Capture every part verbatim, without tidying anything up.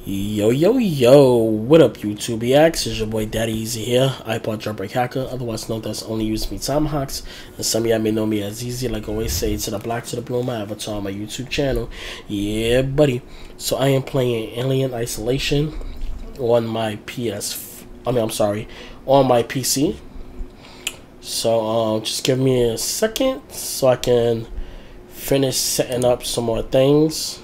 Yo, yo, yo, what up, YouTube reacts? It's your boy Daddy Easy here, iPod Jailbreak Hacker, otherwise known as Only Use Me Tomahawks, and some of y'all may know me as Easy, like I always say, to the black to the blue, my avatar on my YouTube channel. Yeah, buddy. So I am playing Alien Isolation on my P S, I mean, I'm sorry, on my P C. So, um, just give me a second so I can finish setting up some more things.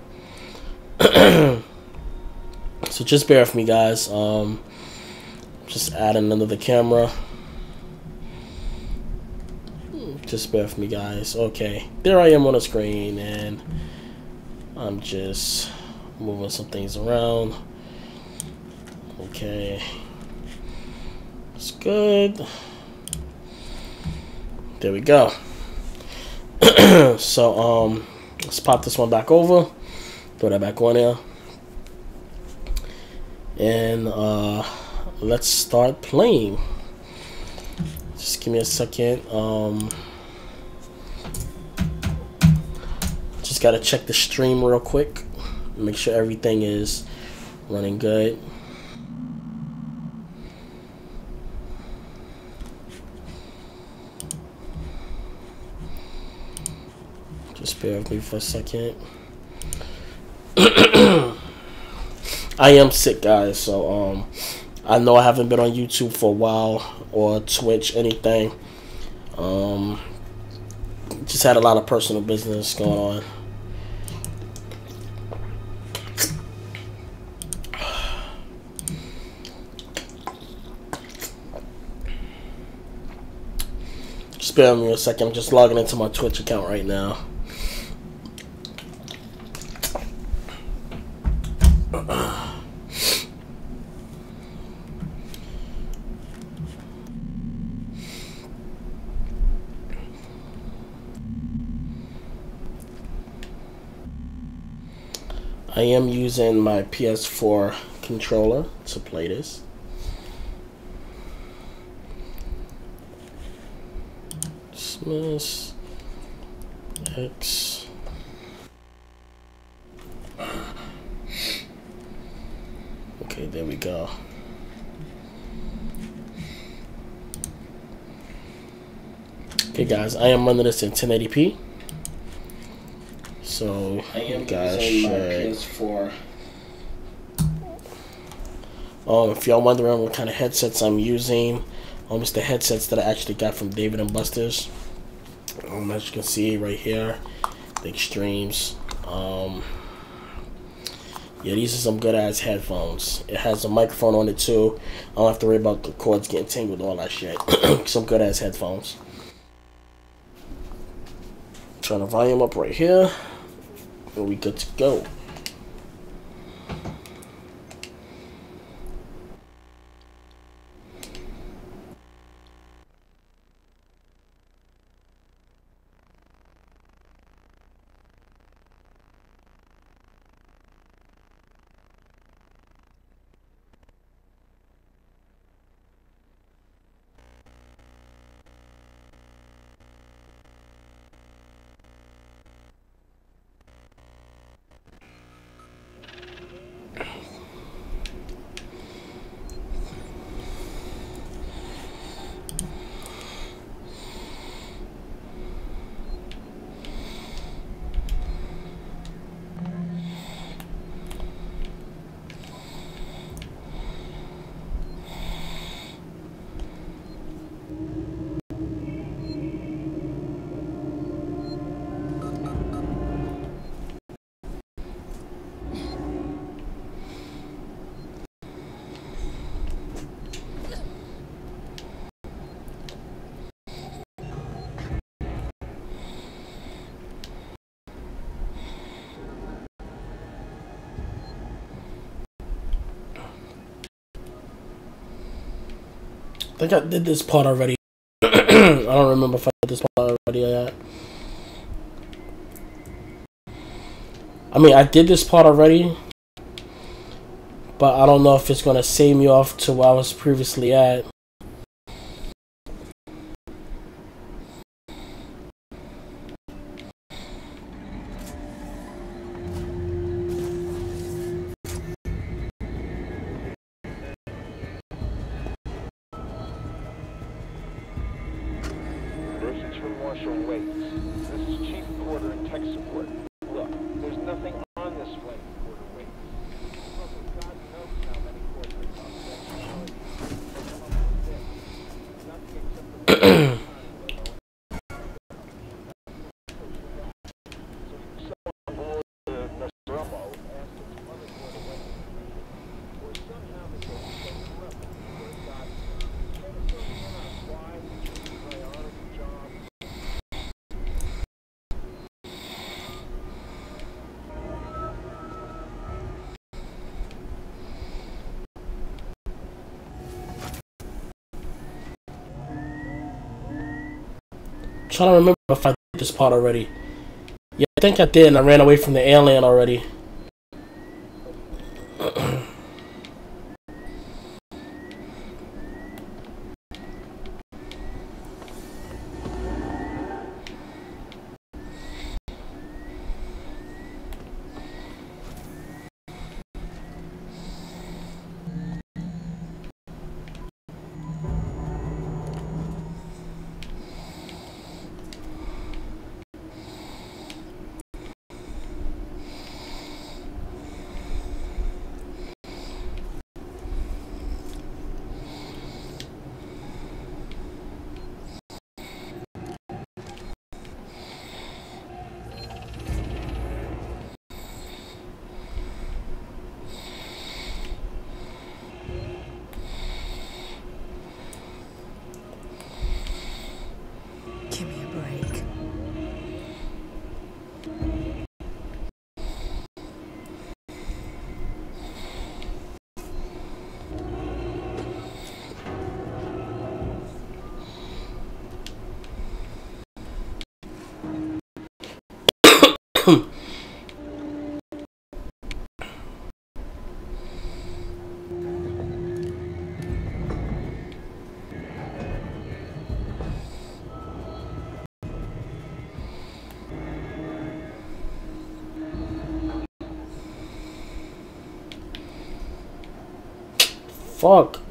So just bear with me, guys. Um, just adding another camera. Just bear with me, guys. Okay, there I am on the screen, and I'm just moving some things around. Okay, it's good. There we go. So um, let's pop this one back over. Throw that back on there. And uh, let's start playing. Just give me a second. Um, just gotta check the stream real quick. Make sure everything is running good. Just bear with me for a second. I am sick, guys, so um, I know I haven't been on YouTube for a while, or Twitch, anything. Um, just had a lot of personal business going on. Just bear with me a second. I'm just logging into my Twitch account right now. I am using my P S four controller to play this. Dismiss X. Okay, there we go. Okay, guys, I am running this in ten eighty p. So I am you guys using my should. P S four. Um, if y'all wondering what kind of headsets I'm using, um, it's the headsets that I actually got from David and Buster's. Um, as you can see right here, the Extremes. Um, yeah, these are some good ass headphones. It has a microphone on it too. I don't have to worry about the cords getting tangled, all that shit. Some good ass headphones. Turn the volume up right here. And we good to go. I think I did this part already. I don't remember if I did this part already or not. I mean, I did this part already, but I don't know if it's going to save me off to where I was previously at. Captain Marshall Waits. This is Chief Porter and tech support. Look, there's nothing on this flight, Porter Waits. God knows how many corporate confidentialities come up with this. Nothing except for Trying to remember if I did this part already. Yeah, I think I did, and I ran away from the alien already. Give me a break. Fuck.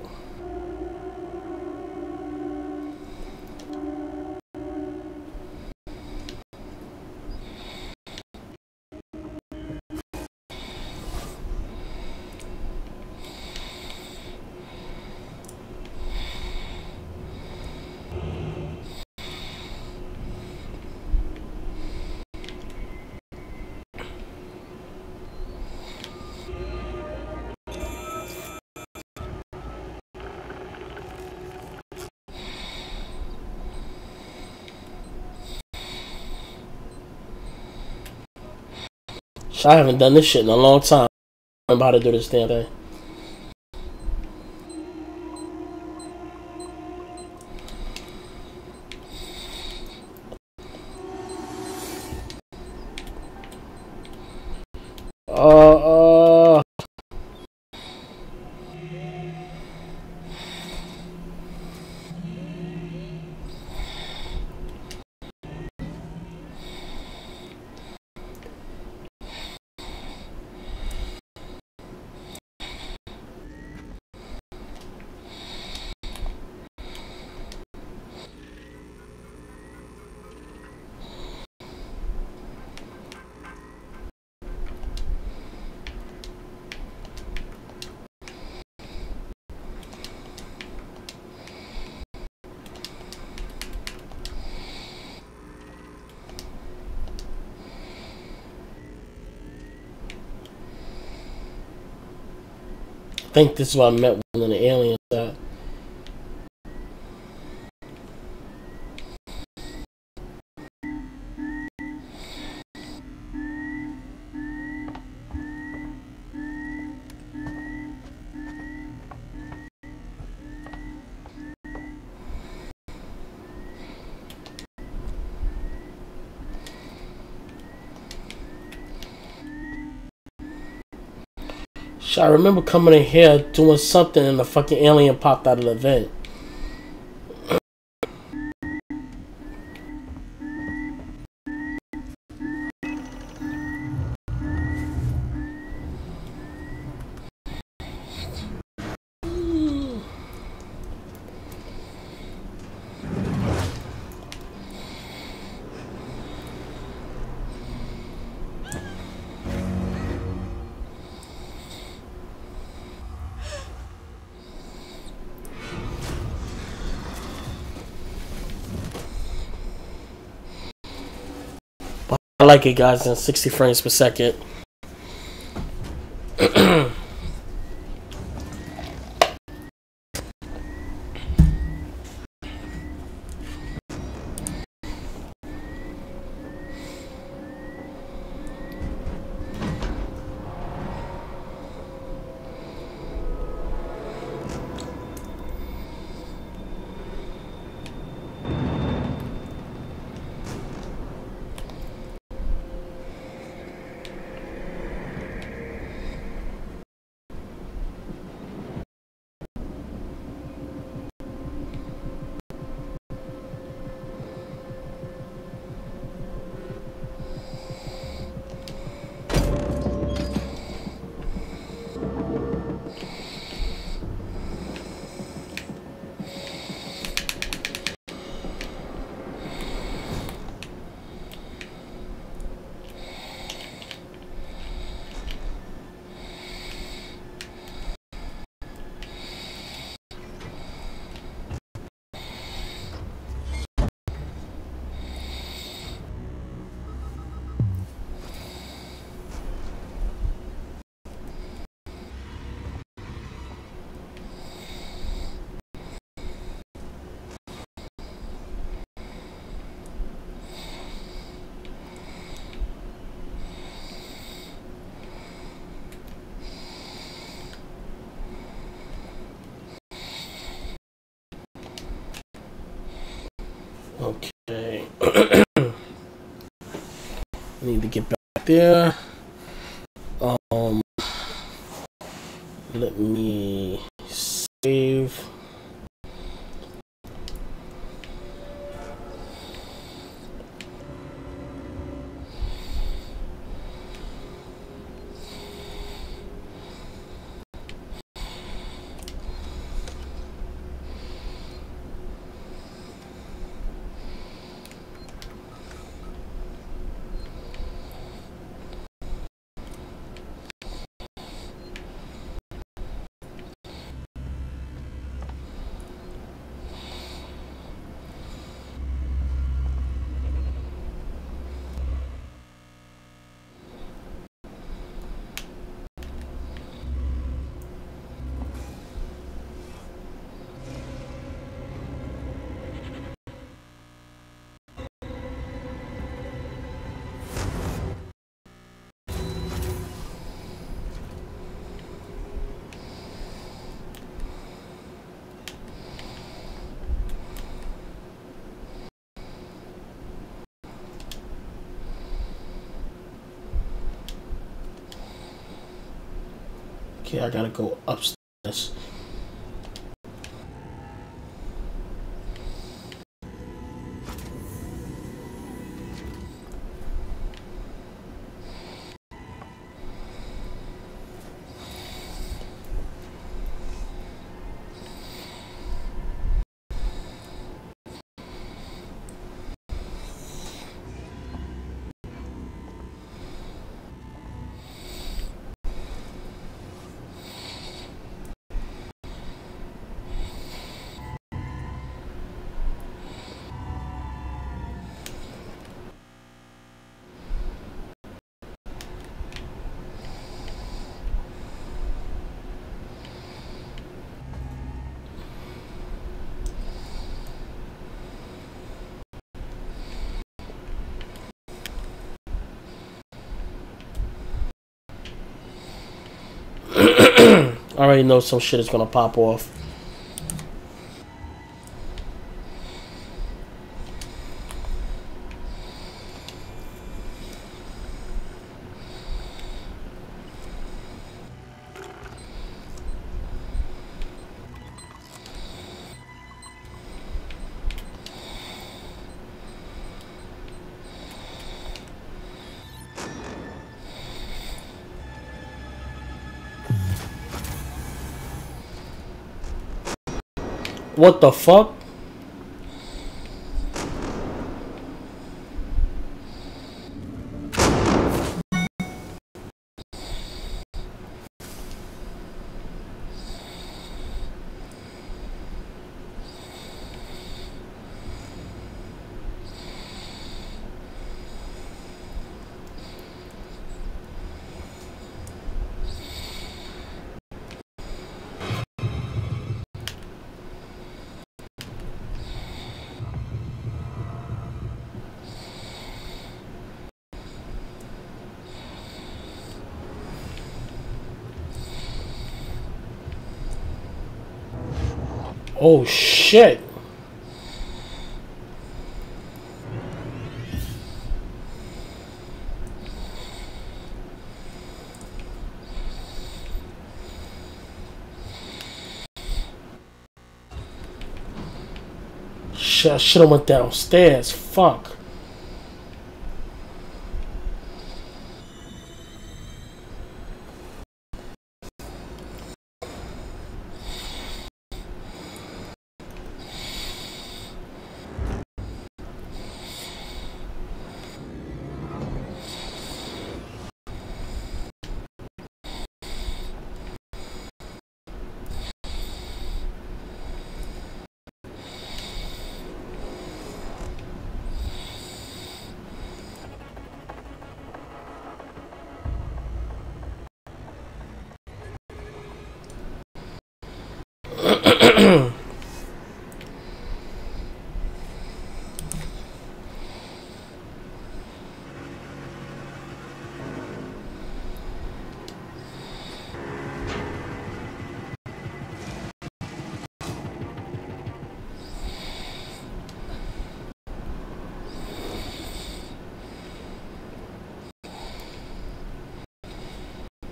I haven't done this shit in a long time. I'm about to do this damn thing. Uh, uh. I think this is what I met one of the aliens at. I remember coming in here doing something and the fucking alien popped out of the vent. I like it, guys, in sixty frames per second. Okay. Need to get back there. Um, let me save. Okay, I gotta go upstairs. I already know some shit is gonna pop off. What the fuck? Oh shit. Shit, I should have went downstairs. Fuck.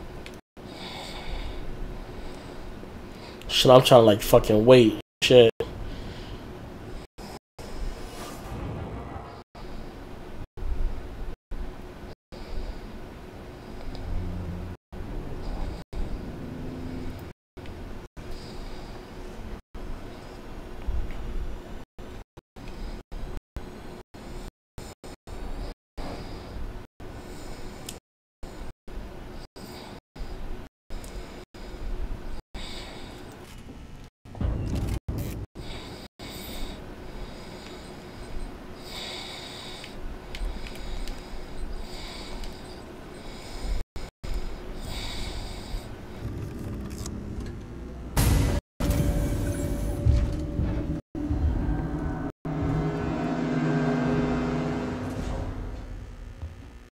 Shit, I'm trying to like fucking wait. Shit.